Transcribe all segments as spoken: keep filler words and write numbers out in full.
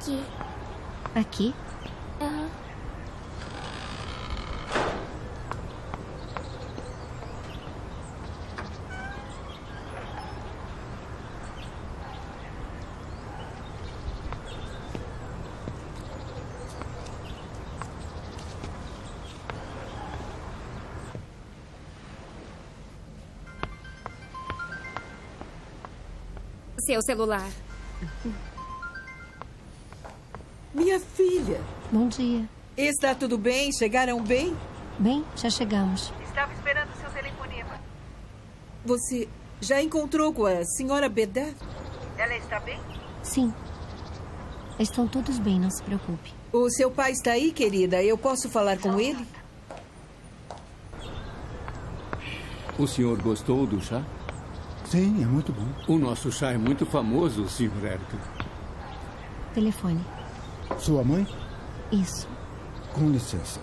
aqui. Aqui? Aham. Seu celular. Minha filha. Bom dia. Está tudo bem? Chegaram bem? Bem, já chegamos. Estava esperando seu telefonema. Você já encontrou com a senhora Bedar? Ela está bem? Sim. Estão todos bem, não se preocupe. O seu pai está aí, querida? Eu posso falar com ele? O senhor gostou do chá? Sim, é muito bom. O nosso chá é muito famoso, senhor Erika. Telefone. Sua mãe? Isso. Com licença.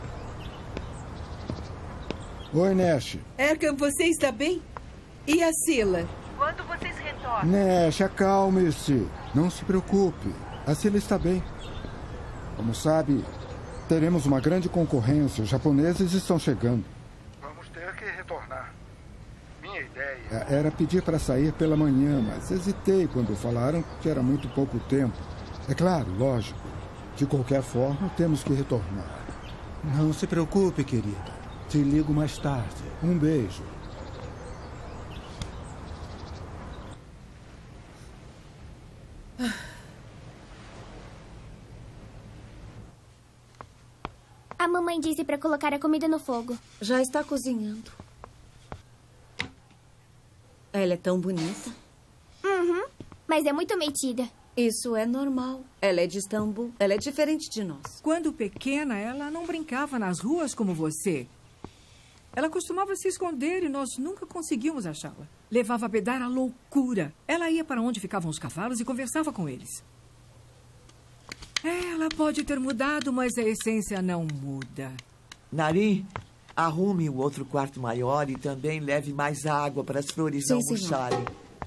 Oi, Nash. Erkan, você está bem? E a Sila? Quando vocês retornam? Nash, acalme-se. Não se preocupe. A Sila está bem. Como sabe, teremos uma grande concorrência. Os japoneses estão chegando. Vamos ter que retornar. Minha ideia era pedir para sair pela manhã, mas hesitei quando falaram que era muito pouco tempo. É claro, lógico. De qualquer forma, temos que retornar. Não se preocupe, querida. Te ligo mais tarde. Um beijo. A mamãe disse para colocar a comida no fogo. Já está cozinhando. Ela é tão bonita. Uhum. Mas é muito metida. Isso é normal. Ela é de Istambul. Ela é diferente de nós. Quando pequena, ela não brincava nas ruas como você. Ela costumava se esconder e nós nunca conseguíamos achá-la. Levava a Bedar à loucura. Ela ia para onde ficavam os cavalos e conversava com eles. É, ela pode ter mudado, mas a essência não muda. Nari, arrume o outro quarto maior e também leve mais água para as flores Sim, não senhor. murcharem.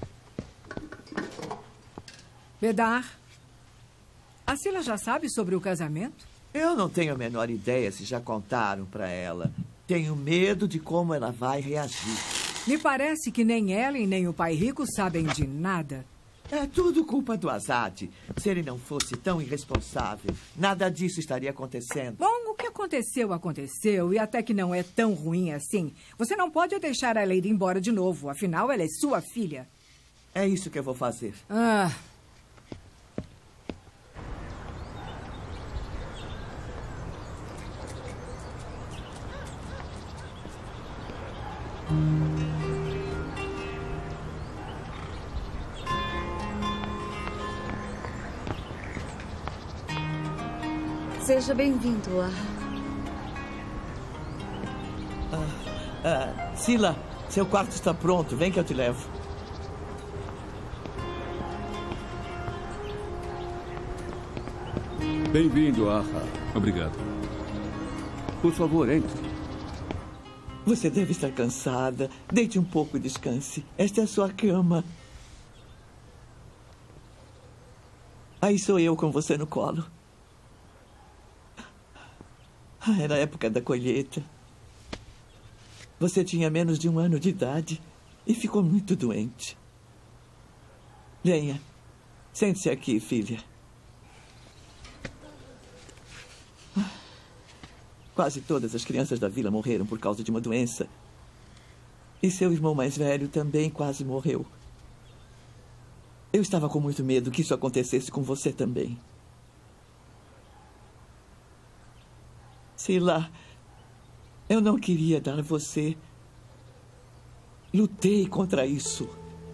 Bedar, a Sila já sabe sobre o casamento? Eu não tenho a menor ideia se já contaram para ela. Tenho medo de como ela vai reagir. Me parece que nem ela e nem o pai rico sabem de nada. É tudo culpa do Azad. Se ele não fosse tão irresponsável, nada disso estaria acontecendo. Bom, o que aconteceu, aconteceu. E até que não é tão ruim assim. Você não pode deixar ela ir embora de novo. Afinal, ela é sua filha. É isso que eu vou fazer. Ah... Seja bem-vindo, ah. Ah, ah, Sila, seu quarto está pronto. Vem que eu te levo. Bem-vindo, Aha. Obrigado. Por favor, entre. Você deve estar cansada. Deite um pouco e descanse. Esta é a sua cama. Aí sou eu com você no colo. Ah, era a época da colheita. Você tinha menos de um ano de idade e ficou muito doente. Venha. Sente-se aqui, filha. Quase todas as crianças da vila morreram por causa de uma doença. E seu irmão mais velho também quase morreu. Eu estava com muito medo que isso acontecesse com você também. Sila, eu não queria dar a você. Lutei contra isso.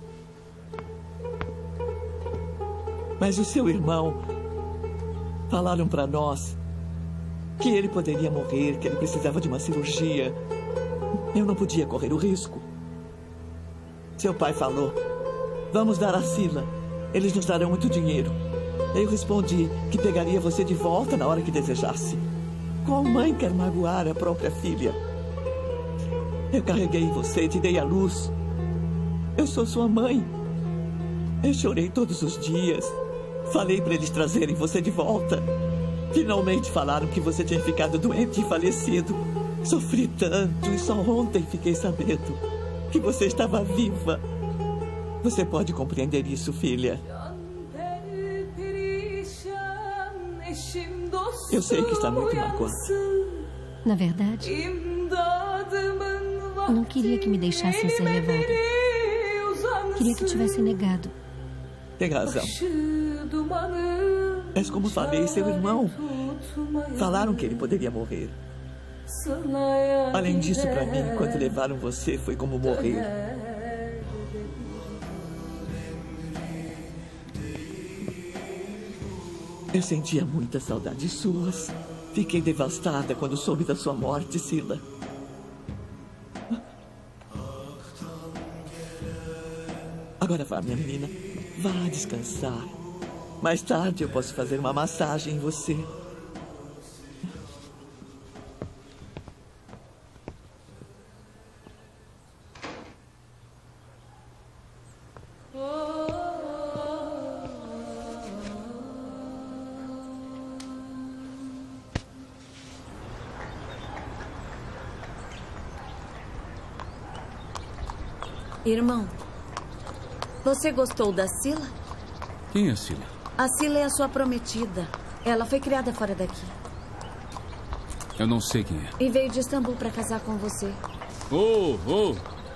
Mas o seu irmão falaram para nós que ele poderia morrer, que ele precisava de uma cirurgia. Eu não podia correr o risco. Seu pai falou: vamos dar a Sila. Eles nos darão muito dinheiro. Eu respondi que pegaria você de volta na hora que desejasse. Qual mãe quer magoar a própria filha? Eu carreguei você e te dei a luz. Eu sou sua mãe. Eu chorei todos os dias. Falei para eles trazerem você de volta. Finalmente falaram que você tinha ficado doente e falecido. Sofri tanto e só ontem fiquei sabendo que você estava viva. Você pode compreender isso, filha? Eu sei que está muito magoada. Na verdade, eu não queria que me deixassem ser levada. Queria que tivessem negado. Tem razão. Mas como falei, seu irmão. Falaram que ele poderia morrer. Além disso, para mim, quando levaram você, foi como morrer. Eu sentia muitas saudades suas. Fiquei devastada quando soube da sua morte, Sila. Agora vá, minha menina. Vá descansar. Mais tarde eu posso fazer uma massagem em você. Irmão, você gostou da Sila? Quem é Sila? A Sila é a sua prometida. Ela foi criada fora daqui. Eu não sei quem é. E veio de Istambul para casar com você. Oh, oh!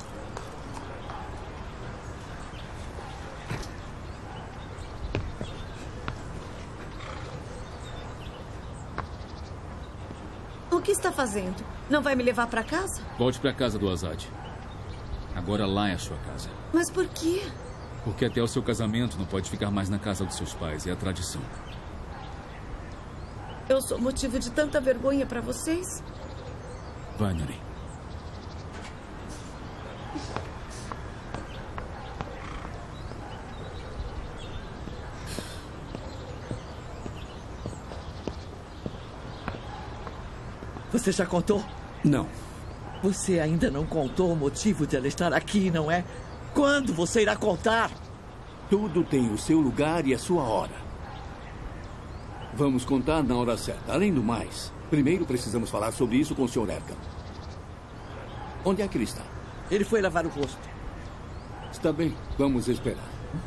O que está fazendo? Não vai me levar para casa? Volte para casa do Azad. Agora lá é a sua casa. Mas por quê? Porque até o seu casamento não pode ficar mais na casa dos seus pais. É a tradição. Eu sou motivo de tanta vergonha para vocês? Vai, Nari. Você já contou? Não. Você ainda não contou o motivo de ela estar aqui, não é? Quando você irá contar? Tudo tem o seu lugar e a sua hora. Vamos contar na hora certa. Além do mais, primeiro precisamos falar sobre isso com o senhor Erkan. Onde é que ele está? Ele foi lavar o rosto. Está bem, vamos esperar.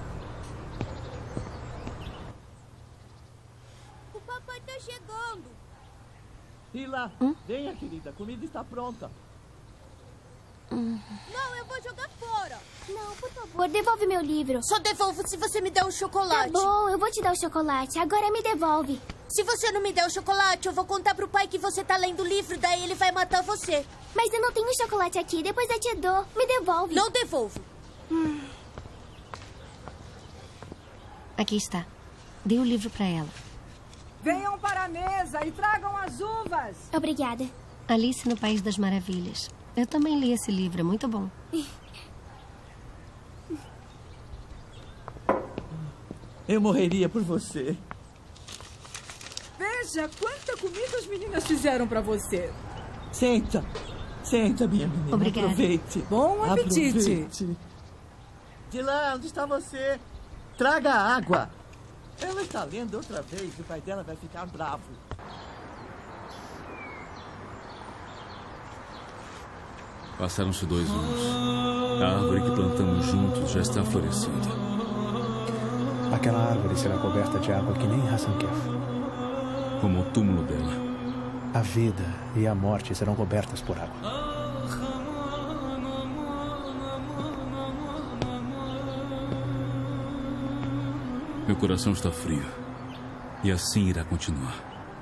O papai está chegando. Sila, hum? Venha, querida. A comida está pronta. Hum. Não, eu vou jogar fora. Não, por favor, devolve meu livro. Só devolvo se você me der o chocolate. Tá bom, eu vou te dar o chocolate. Agora me devolve. Se você não me der o chocolate, eu vou contar pro pai que você tá lendo o livro, daí ele vai matar você. Mas eu não tenho chocolate aqui, depois eu te dou. Me devolve. Não devolvo. Hum. Aqui está. Dê o livro para ela. Venham para a mesa e tragam as uvas. Obrigada. Alice no País das Maravilhas. Eu também li esse livro, é muito bom. Eu morreria por você. Veja quanta comida as meninas fizeram para você. Senta. Senta, minha menina. Obrigada. Aproveite. Bom apetite. Aproveite. Dylan, onde está você? Traga água. Ela está lendo outra vez e o pai dela vai ficar bravo. Passaram-se dois anos. A árvore que plantamos juntos já está florescendo. Aquela árvore será coberta de água que nem Hasankeyf. Como o túmulo dela. A vida e a morte serão cobertas por água. Meu coração está frio. E assim irá continuar.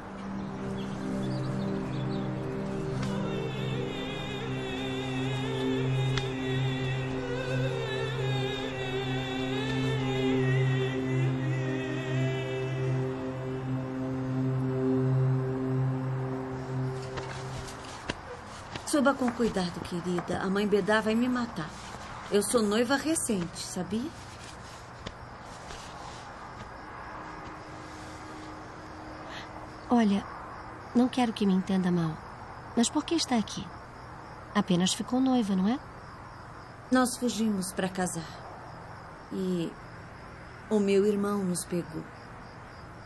Suba com cuidado, querida. A mãe Bedá vai me matar. Eu sou noiva recente, sabia? Olha, não quero que me entenda mal. Mas por que está aqui? Apenas ficou noiva, não é? Nós fugimos para casar. E o meu irmão nos pegou.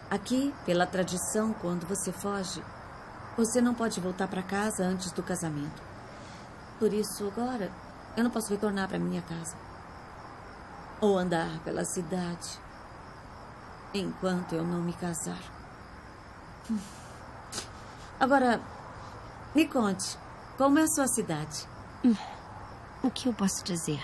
Aqui, pela tradição, quando você foge, você não pode voltar para casa antes do casamento. Por isso, agora, eu não posso retornar para minha casa. Ou andar pela cidade enquanto eu não me casar. Agora, me conte, como é a sua cidade? O que eu posso dizer?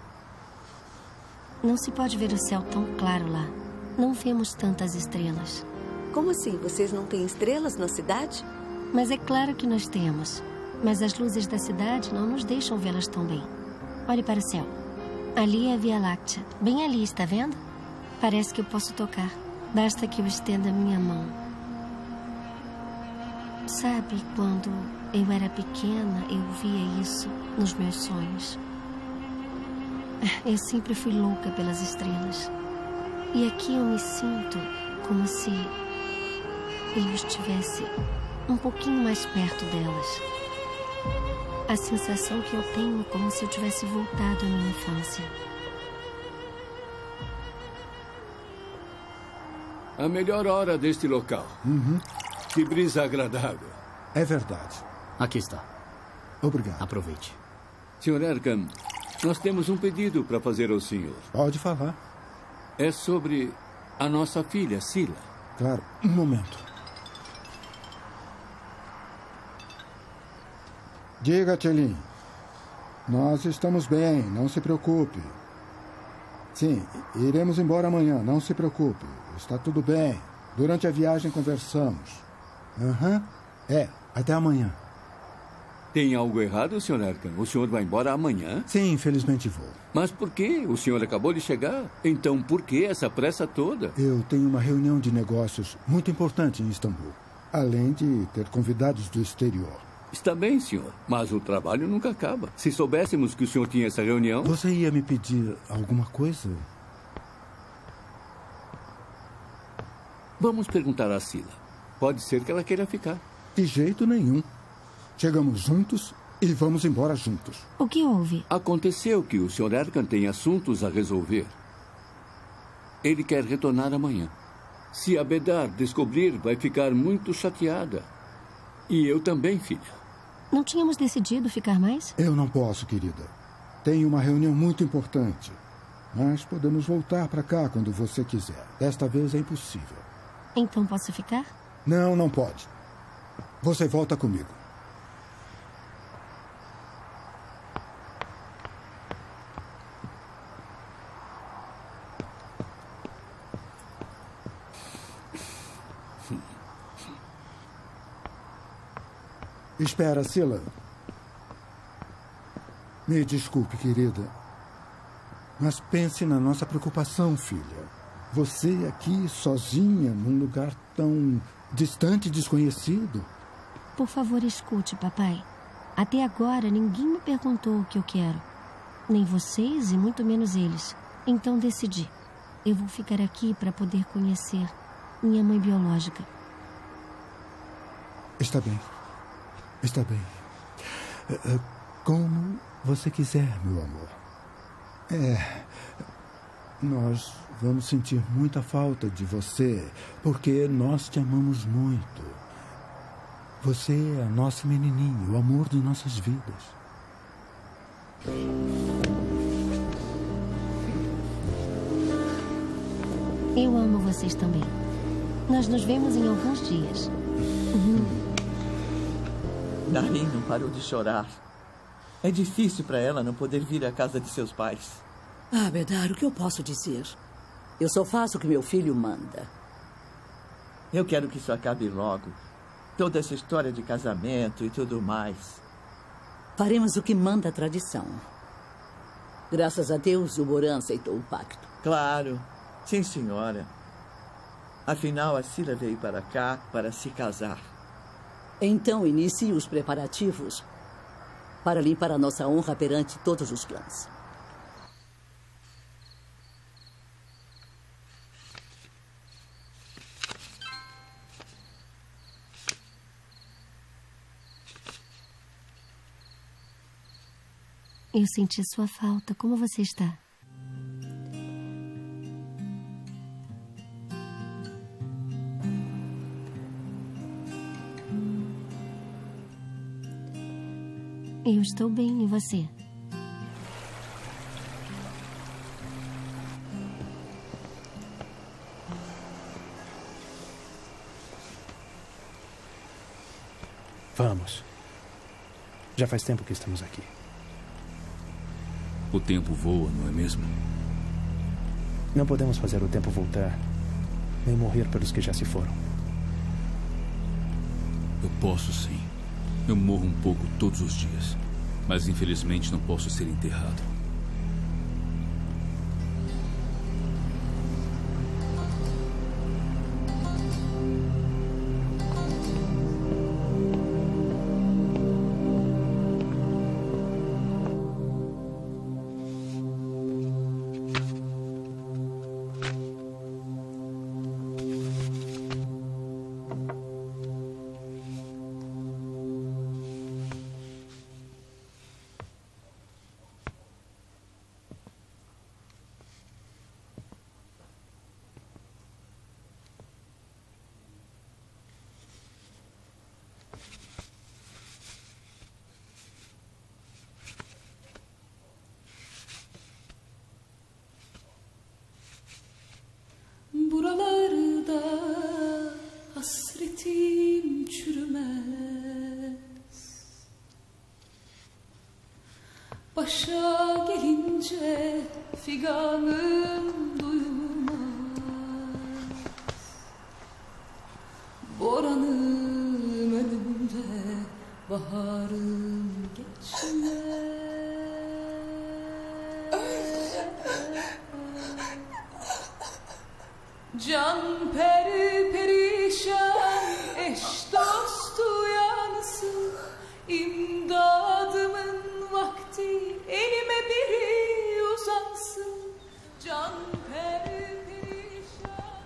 Não se pode ver o céu tão claro lá. Não vemos tantas estrelas. Como assim? Vocês não têm estrelas na cidade? Mas é claro que nós temos. Mas as luzes da cidade não nos deixam vê-las tão bem. Olhe para o céu. Ali é a Via Láctea. Bem ali, está vendo? Parece que eu posso tocar. Basta que eu estenda minha mão. Sabe, quando eu era pequena, eu via isso nos meus sonhos. Eu sempre fui louca pelas estrelas. E aqui eu me sinto como se eu estivesse um pouquinho mais perto delas. A sensação que eu tenho é como se eu tivesse voltado à minha infância. A melhor hora deste local. Uhum. Que brisa agradável. É verdade. Aqui está. Obrigado. Aproveite. senhor Erkan, nós temos um pedido para fazer ao senhor. Pode falar. É sobre a nossa filha, Sila. Claro. Um momento. Diga, Tchelim. Nós estamos bem, não se preocupe. Sim, iremos embora amanhã, não se preocupe. Está tudo bem. Durante a viagem conversamos. Aham. Uhum. É, até amanhã. Tem algo errado, senhor Erkan? O senhor vai embora amanhã? Sim, infelizmente vou. Mas por quê? O senhor acabou de chegar. Então por que essa pressa toda? Eu tenho uma reunião de negócios muito importante em Istambul. Além de ter convidados do exterior. Está bem, senhor. Mas o trabalho nunca acaba. Se soubéssemos que o senhor tinha essa reunião... Você ia me pedir alguma coisa? Vamos perguntar a Sila. Pode ser que ela queira ficar. De jeito nenhum. Chegamos juntos e vamos embora juntos. O que houve? Aconteceu que o senhor Erkan tem assuntos a resolver. Ele quer retornar amanhã. Se a Bedar descobrir, vai ficar muito chateada. E eu também, filha. Não tínhamos decidido ficar mais? Eu não posso, querida. Tenho uma reunião muito importante. Mas podemos voltar para cá quando você quiser. Desta vez é impossível. Então posso ficar? Não, não pode. Você volta comigo. Espera, Sila. Me desculpe, querida. Mas pense na nossa preocupação, filha. Você aqui, sozinha, num lugar tão distante e desconhecido. Por favor, escute, papai. Até agora, ninguém me perguntou o que eu quero. Nem vocês e muito menos eles. Então decidi. Eu vou ficar aqui para poder conhecer minha mãe biológica. Está bem. Está bem. Como você quiser, meu amor. É. Nós vamos sentir muita falta de você, porque nós te amamos muito. Você é a nossa menininha, o amor de nossas vidas. Eu amo vocês também. Nós nos vemos em alguns dias. Uhum. Narin não parou de chorar. É difícil para ela não poder vir à casa de seus pais. Ah, Bedar, o que eu posso dizer? Eu só faço o que meu filho manda. Eu quero que isso acabe logo. Toda essa história de casamento e tudo mais. Faremos o que manda a tradição. Graças a Deus, o Boran aceitou o pacto. Claro. Sim, senhora. Afinal, a Sila veio para cá para se casar. Então, inicie os preparativos para limpar a nossa honra perante todos os clãs. Eu senti sua falta. Como você está? Eu estou bem, e você? Vamos. Já faz tempo que estamos aqui. O tempo voa, não é mesmo? Não podemos fazer o tempo voltar, nem morrer pelos que já se foram. Eu posso sim. Eu morro um pouco todos os dias. Mas infelizmente não posso ser enterrado. Buralarda hasretim çürümez, başa gelince figanım duyulmaz, boranım önümde, baharım geçmez. Can peri perişan, eş dostu yansın, İmdadımın vakti elime biri uzansın. Can peri perişan,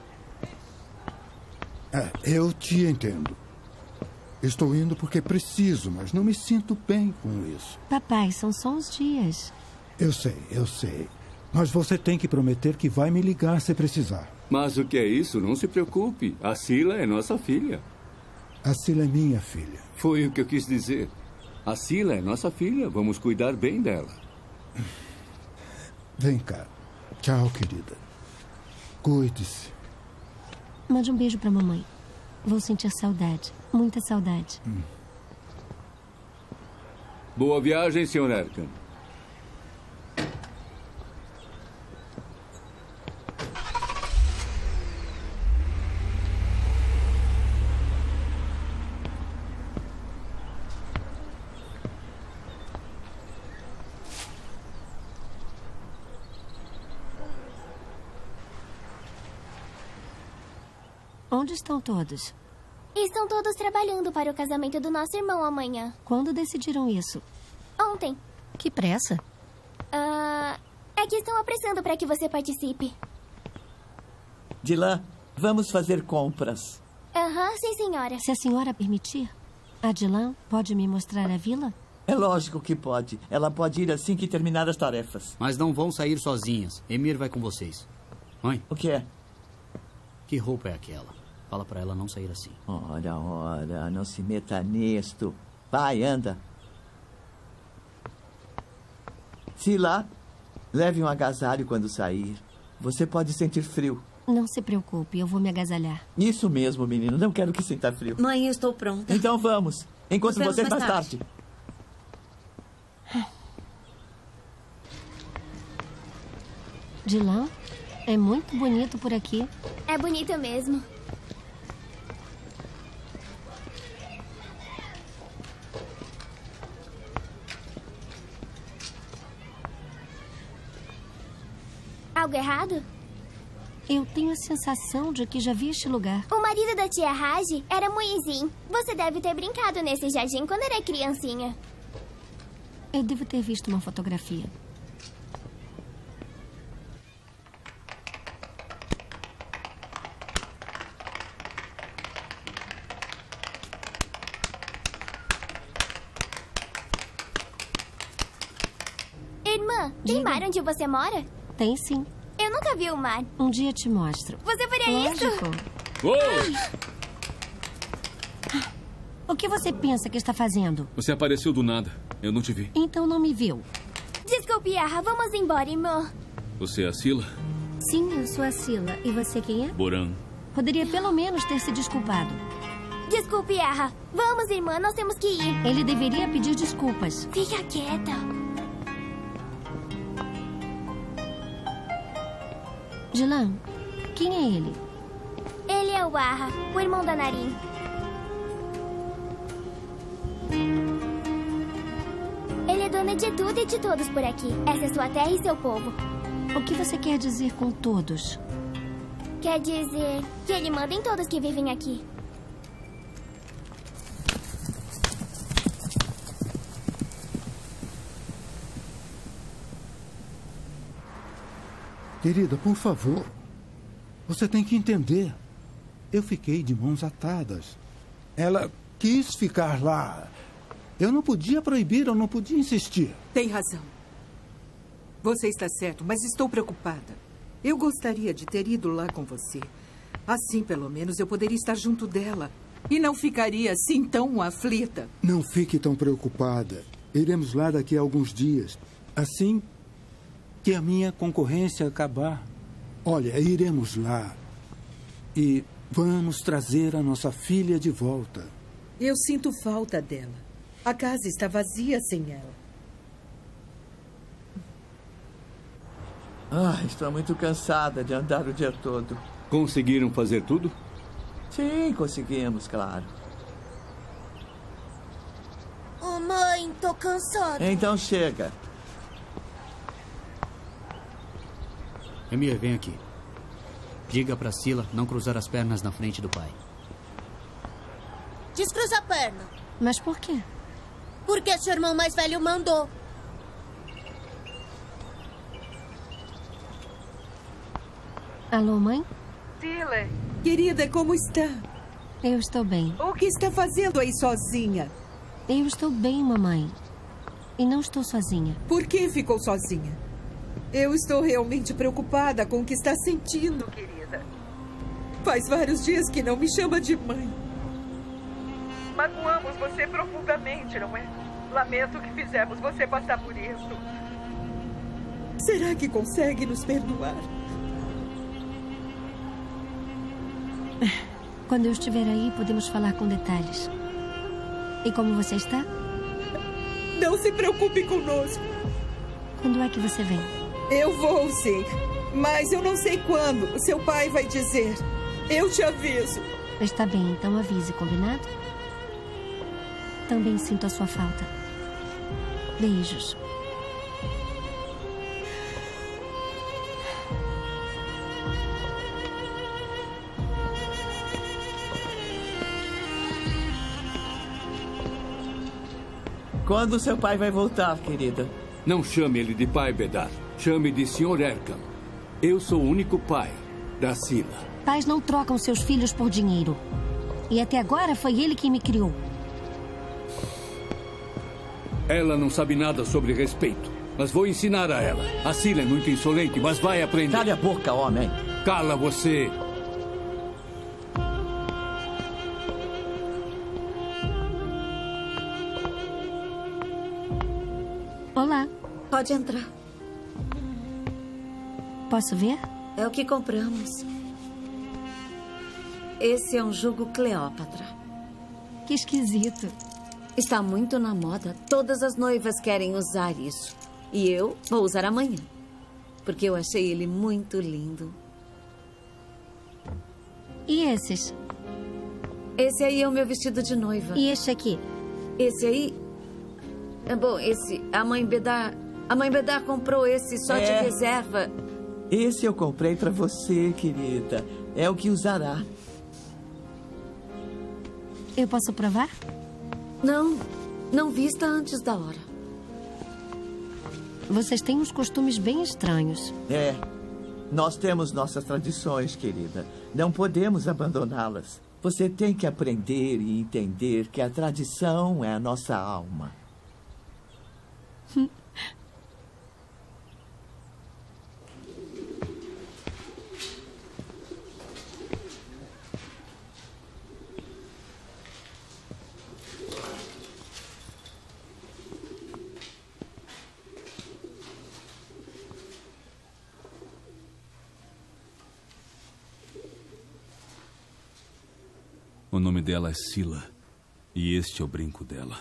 É, eu te entendo. Estou indo porque preciso, mas não me sinto bem com isso. Papai, são só uns dias. Eu sei, eu sei. Mas você tem que prometer que vai me ligar se precisar. Mas o que é isso? Não se preocupe. A Sila é nossa filha. A Sila é minha filha. Foi o que eu quis dizer. A Sila é nossa filha. Vamos cuidar bem dela. Vem cá. Tchau, querida. Cuide-se. Mande um beijo pra mamãe. Vou sentir saudade. Muita saudade. Hum. Boa viagem, senhor Erkan. Onde estão todos? Estão todos trabalhando para o casamento do nosso irmão amanhã. Quando decidiram isso? Ontem. Que pressa? Ah, é que estão apressando para que você participe. Dilan, vamos fazer compras. Aham, sim, senhora. Se a senhora permitir, a Dilan pode me mostrar a vila? É lógico que pode. Ela pode ir assim que terminar as tarefas. Mas não vão sair sozinhas. Emir vai com vocês. Mãe? O que é? Que roupa é aquela? Fala pra ela não sair assim. Ora, ora, não se meta nisto. Vai, anda. Sila, leve um agasalho quando sair. Você pode sentir frio. Não se preocupe, eu vou me agasalhar. Isso mesmo, menino. Não quero que sinta frio. Mãe, eu estou pronta. Então vamos. Encontro Nos vocês vemos mais mais tarde. tarde. Dilan, é muito bonito por aqui. É bonito mesmo. Algo errado? Eu tenho a sensação de que já vi este lugar. O marido da tia Raji era Muizin. Você deve ter brincado nesse jardim quando era criancinha. Eu devo ter visto uma fotografia. Irmã, tem mar onde você mora? Tem sim. Eu nunca vi o mar. Um dia te mostro. Você faria Lógico. isso? Uou! O que você pensa que está fazendo? Você apareceu do nada. Eu não te vi. Então não me viu. Desculpe, Yarra. Vamos embora, irmã. Você é a Sila? Sim, eu sou a Sila. E você quem é? Boran. Poderia pelo menos ter se desculpado. Desculpe, Yarra. Vamos, irmã. Nós temos que ir. Ele deveria pedir desculpas. Fica quieta. Jilan, quem é ele? Ele é o Yarra, o irmão da Narin. Ele é dono de tudo e de todos por aqui. Essa é sua terra e seu povo. O que você quer dizer com todos? Quer dizer que ele manda em todos que vivem aqui. Querida, por favor. Você tem que entender. Eu fiquei de mãos atadas. Ela quis ficar lá. Eu não podia proibir, eu não podia insistir. Tem razão. Você está certo, mas estou preocupada. Eu gostaria de ter ido lá com você. Assim, pelo menos, eu poderia estar junto dela. E não ficaria assim tão aflita. Não fique tão preocupada. Iremos lá daqui a alguns dias. Assim que a minha concorrência acabar. Olha, iremos lá. E vamos trazer a nossa filha de volta. Eu sinto falta dela. A casa está vazia sem ela. Ah, estou muito cansada de andar o dia todo. Conseguiram fazer tudo? Sim, conseguimos, claro. Oh, mãe, tô cansada. Então chega. Emir, vem aqui. Diga pra Sila não cruzar as pernas na frente do pai. Descruza a perna. Mas por quê? Porque seu irmão mais velho mandou. Alô, mãe? Sila, querida, como está? Eu estou bem. O que está fazendo aí sozinha? Eu estou bem, mamãe. E não estou sozinha. Por que ficou sozinha? Eu estou realmente preocupada com o que está sentindo, querida. Faz vários dias que não me chama de mãe. Magoamos você profundamente, não é? Lamento que fizemos você passar por isso. Será que consegue nos perdoar? Quando eu estiver aí, podemos falar com detalhes. E como você está? Não se preocupe conosco. Quando é que você vem? Eu vou, sim. Mas eu não sei quando. Seu pai vai dizer. Eu te aviso. Está bem, então avise, combinado? Também sinto a sua falta. Beijos. Quando seu pai vai voltar, querida? Não chame ele de pai, Bedar. Chame de senhor Erkan. Eu sou o único pai da Sila. Pais não trocam seus filhos por dinheiro. E até agora foi ele quem me criou. Ela não sabe nada sobre respeito, mas vou ensinar a ela. A Sila é muito insolente, mas vai aprender. Cale a boca, homem. Cala você. Olá. Pode entrar. Posso ver? É o que compramos. Esse é um jugo Cleópatra. Que esquisito. Está muito na moda. Todas as noivas querem usar isso. E eu vou usar amanhã. Porque eu achei ele muito lindo. E esses? Esse aí é o meu vestido de noiva. E este aqui? Esse aí... É bom, esse... A mãe Bedar... A mãe Bedar comprou esse só É. de reserva. Esse eu comprei pra você, querida. É o que usará. Eu posso provar? Não, não vista antes da hora. Vocês têm uns costumes bem estranhos. É. Nós temos nossas tradições, querida. Não podemos abandoná-las. Você tem que aprender e entender que a tradição é a nossa alma. O nome dela é Sila. E este é o brinco dela.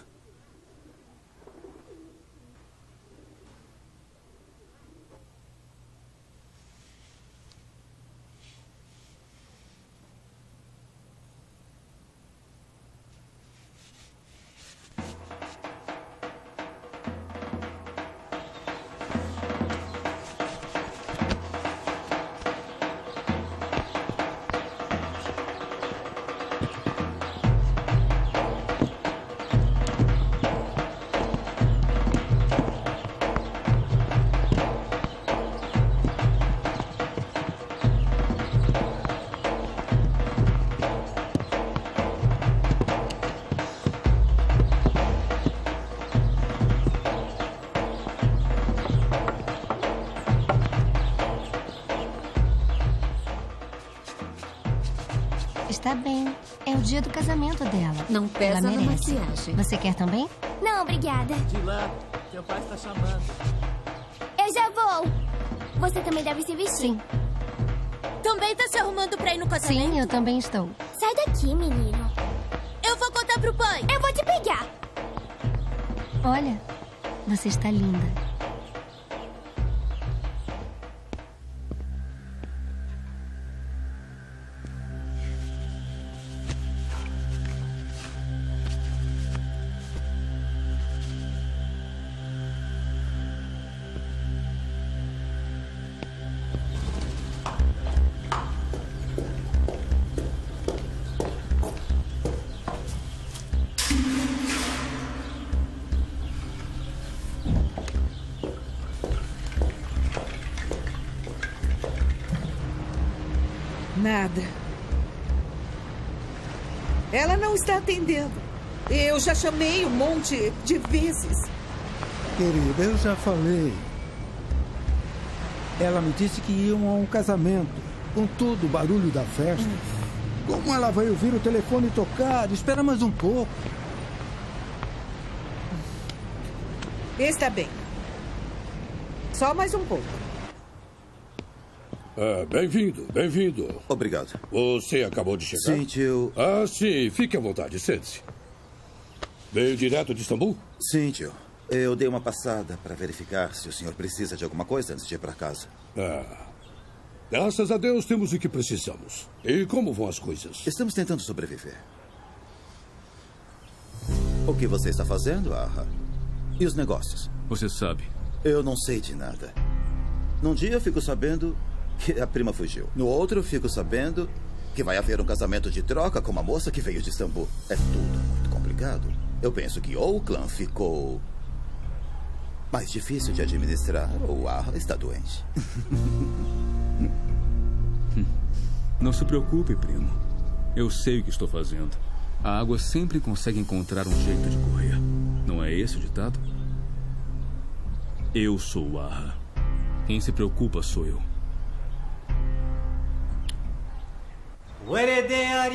Está bem. É o dia do casamento dela. Não pesa Ela na merece. maquiagem. Você quer também? Não, obrigada. Dylan, teu pai está chamando. Eu já vou. Você também deve se vestir. Sim. Também tá se arrumando pra ir no casamento? Sim, eu também estou. Sai daqui, menino. Eu vou contar pro pai. Eu vou te pegar. Olha, você está linda. Nada. Ela não está atendendo. Eu já chamei um monte de vezes. Querida, eu já falei. Ela me disse que iam a um casamento. Com todo o barulho da festa. Hum. Como ela vai ouvir o telefone tocar? Espera mais um pouco. Está bem. Só mais um pouco. Ah, bem-vindo, bem-vindo. Obrigado. Você acabou de chegar? Sim, tio. Ah, sim. Fique à vontade, sente-se. Veio direto de Istambul? Sim, tio. Eu dei uma passada para verificar se o senhor precisa de alguma coisa antes de ir para casa. Ah. Graças a Deus temos o que precisamos. E como vão as coisas? Estamos tentando sobreviver. O que você está fazendo, Aha? E os negócios? Você sabe. Eu não sei de nada. Num dia eu fico sabendo que a prima fugiu. No outro eu fico sabendo que vai haver um casamento de troca com uma moça que veio de Istambul. É tudo muito complicado. Eu penso que ou o clã ficou mais difícil de administrar ou a Aha está doente. Não se preocupe, primo. Eu sei o que estou fazendo. A água sempre consegue encontrar um jeito de correr. Não é esse o ditado? Eu sou o Aha. Quem se preocupa sou eu. ورد يار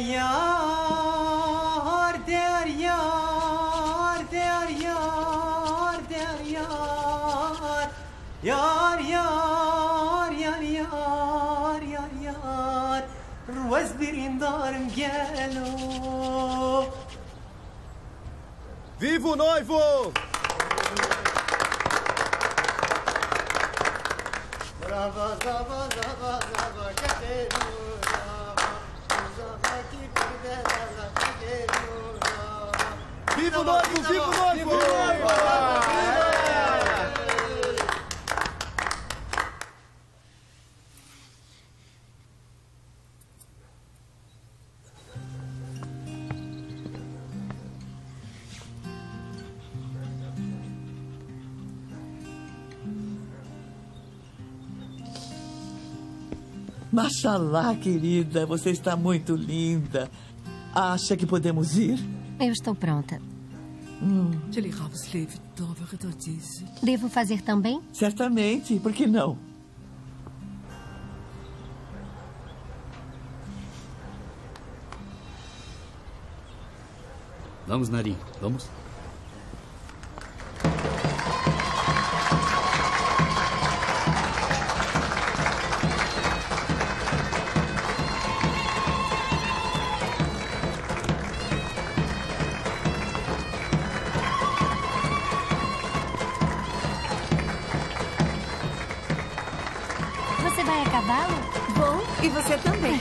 يار دار يار دار يار دار يار يار يار يار يار يار يار روز برين دارم قالوا Viva o noivo! Brava, brava, brava, brava, Viva o noivo! Viva o noivo! Mashallah, querida, você está muito linda. Acha que podemos ir? Eu estou pronta. Hum. Devo fazer também? Certamente, por que não? Vamos, Nari, vamos. cavalo? Vou, e você também.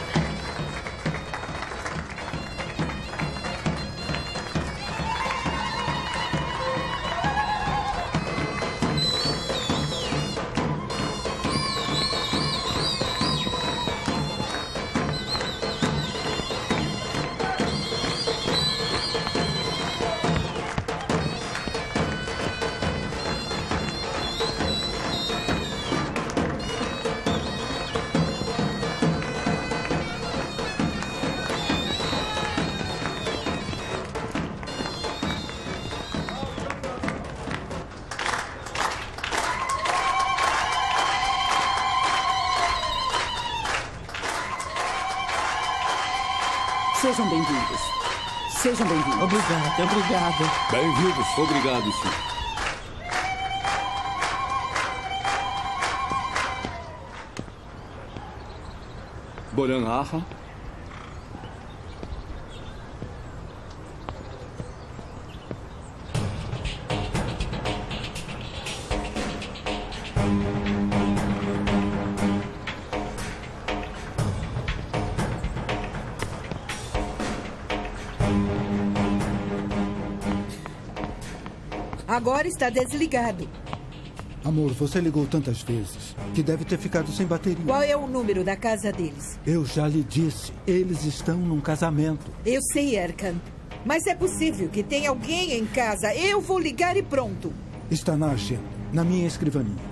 Sejam bem-vindos. Sejam bem-vindos. Obrigada, obrigada. Bem-vindos. Obrigado, senhor. Boran Aha. Agora está desligado. Amor, você ligou tantas vezes que deve ter ficado sem bateria. Qual é o número da casa deles? Eu já lhe disse. Eles estão num casamento. Eu sei, Erkan. Mas é possível que tenha alguém em casa. Eu vou ligar e pronto. Está na agenda, na minha escrivaninha.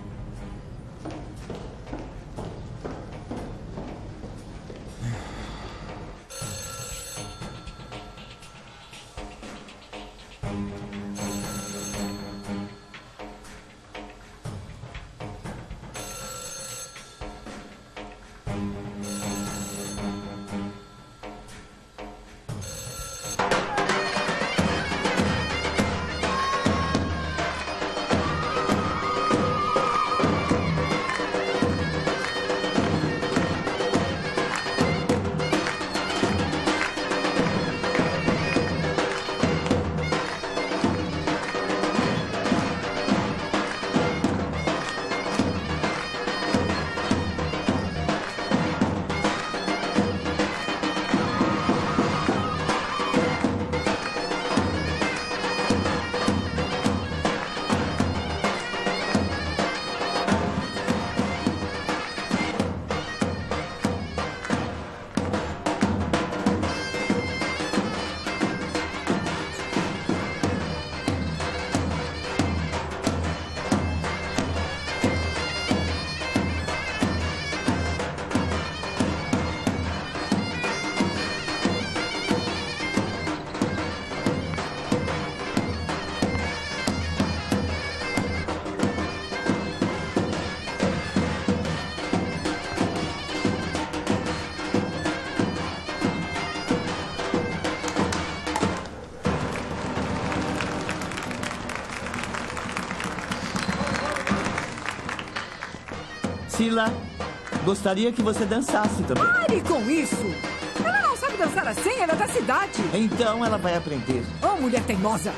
Sila, gostaria que você dançasse também. Pare com isso! Ela não sabe dançar assim, ela é da cidade. Então ela vai aprender. Oh, mulher teimosa!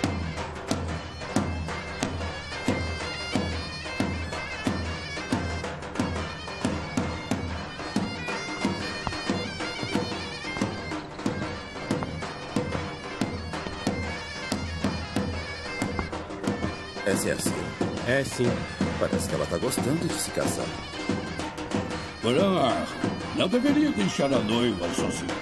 Essa é a Sila. É, sim. Parece que ela está gostando de se casar. Boran, não deveria deixar a noiva sozinha.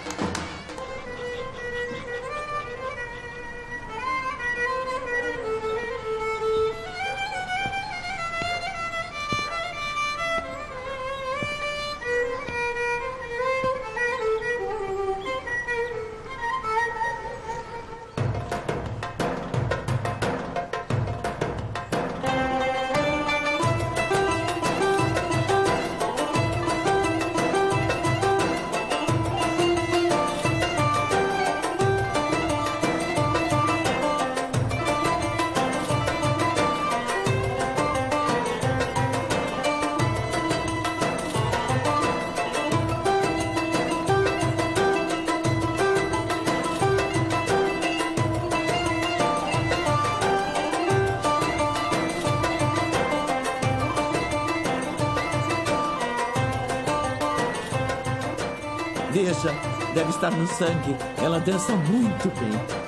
Veja, deve estar no sangue. Ela dança muito bem.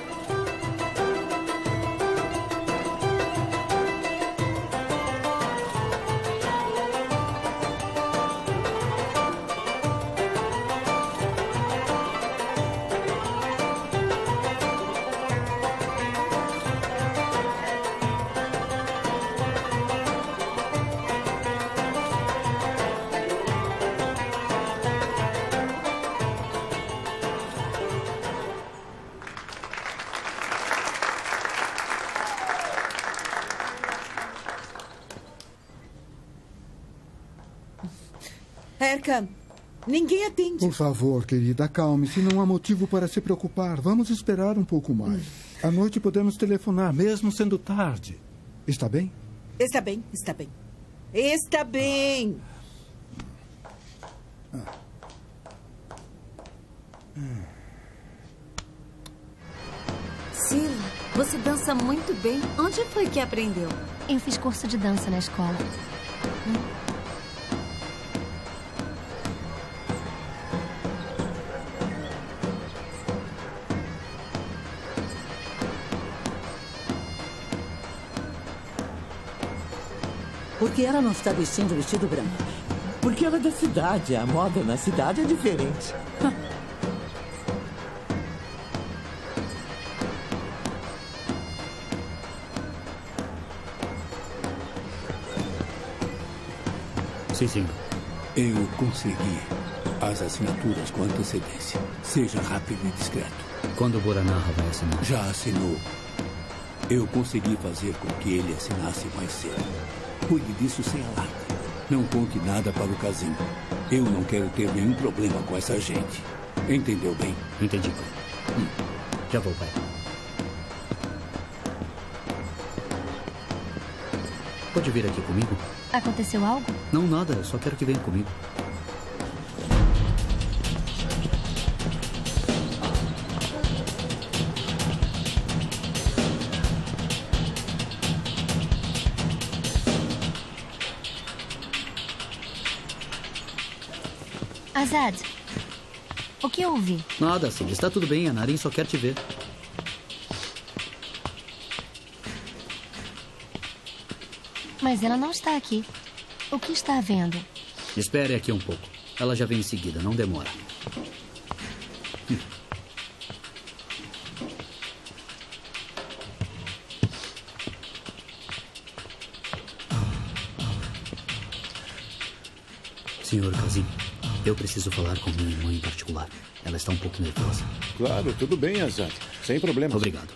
Erkan, ninguém atende. Por favor, querida, acalme-se. Não há motivo para se preocupar. Vamos esperar um pouco mais. À noite podemos telefonar, mesmo sendo tarde. Está bem? Está bem, está bem. Está bem. Ah. Sila, você dança muito bem. Onde foi que aprendeu? Eu fiz curso de dança na escola. Hum. Por que ela não está vestindo o vestido branco? Porque ela é da cidade. A moda na cidade é diferente. Sim, sim. Eu consegui as assinaturas com antecedência. Seja rápido e discreto. Quando o Boranarra vai assinar? Já assinou. Eu consegui fazer com que ele assinasse mais cedo. Cuide disso sem alarde. Não conte nada para o Kazim. Eu não quero ter nenhum problema com essa gente. Entendeu bem? Entendi. Hum. Já vou, pai. Pode vir aqui comigo? Aconteceu algo? Não, nada. Eu só quero que venha comigo. Azad, o que houve? Nada, Cid. Está tudo bem. A Naren só quer te ver. Mas ela não está aqui. O que está havendo? Espere aqui um pouco. Ela já vem em seguida. Não demora. Hum. Senhor Kazim, eu preciso falar com minha irmã em particular. Ela está um pouco nervosa. Claro, tudo bem, Azad. Sem problemas. Obrigado.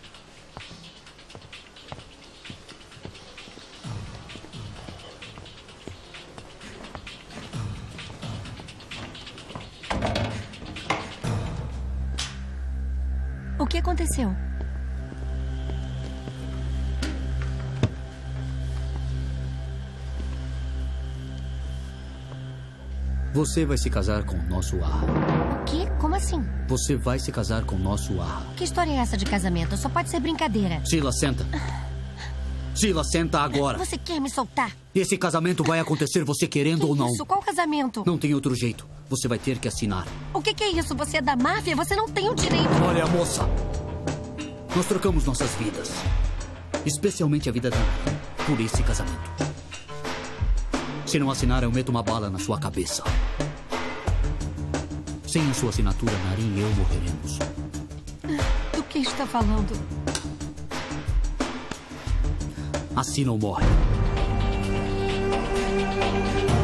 O que aconteceu? Você vai se casar com o nosso Arra. O quê? Como assim? Você vai se casar com o nosso Arra. Que história é essa de casamento? Só pode ser brincadeira. Sila, senta. Sila, senta agora. Você quer me soltar? Esse casamento vai acontecer, você querendo que ou não. Isso? Qual casamento? Não tem outro jeito. Você vai ter que assinar. O que, que é isso? Você é da máfia? Você não tem o direito. Olha, moça. Nós trocamos nossas vidas. Especialmente a vida da Naren, por esse casamento. Se não assinar, eu meto uma bala na sua cabeça. Sem a sua assinatura, Naren e eu morreremos. Do que está falando? Assina ou morre.